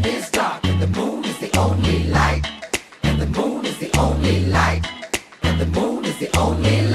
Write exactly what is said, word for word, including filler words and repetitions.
is dark and the moon is the only light. And the moon is the only light. And the moon is the only light.